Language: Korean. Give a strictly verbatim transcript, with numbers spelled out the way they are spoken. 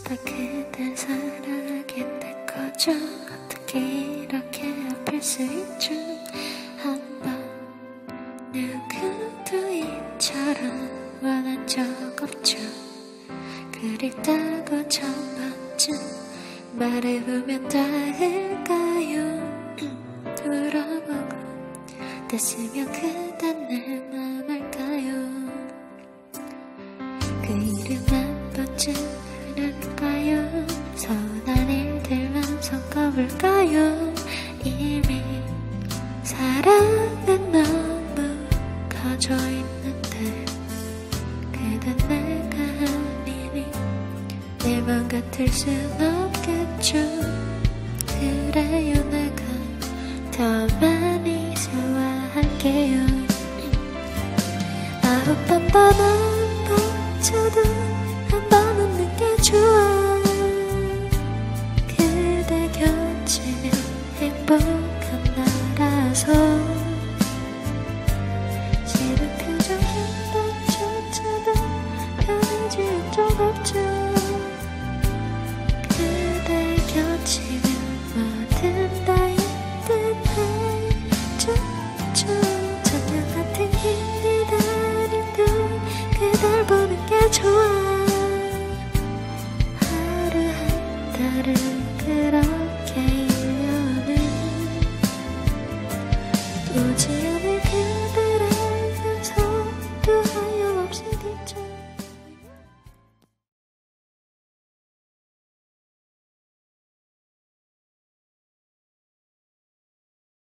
어쩌다 그댈 사랑하게 된 거죠. 어떻게 이렇게 아플 수 있죠. 한번 누구도 이처럼 원한 적 없죠. 그립다고 전번쯤 말해보면 닿을까요. 울어보고 됐으면 그댄 내 맘 알까요. 그 이름 한 번쯤 할까요. 서운한 일들만 섞어볼까요. 이미 사랑은 너무 커져 있는데 그댄 내가 아니니 내 맘 같을 순 없겠죠. 그래요 내가 더 많이 좋아할게요. 아홉 번 더 넘어져도 한 번 웃는 게 좋아. 그대 곁이면 행복한 나라서 싫은 표정 한 번조차도 편해질 적 없죠. 그대 곁이면